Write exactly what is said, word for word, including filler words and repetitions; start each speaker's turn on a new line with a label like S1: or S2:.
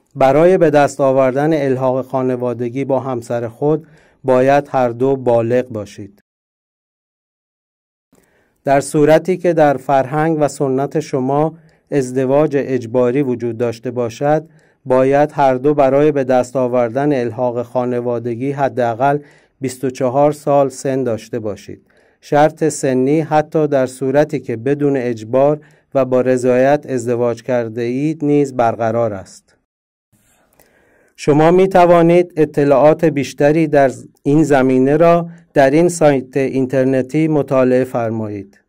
S1: برای به دست آوردن الحاق خانوادگی با همسر خود باید هر دو بالغ باشید. در صورتی که در فرهنگ و سنت شما ازدواج اجباری وجود داشته باشد، باید هر دو برای به دست آوردن الحاق خانوادگی حداقل بیست و چهار سال سن داشته باشید. شرط سنی حتی در صورتی که بدون اجبار و با رضایت ازدواج کرده اید نیز برقرار است. شما می توانید اطلاعات بیشتری در این زمینه را در این سایت اینترنتی مطالعه فرمایید.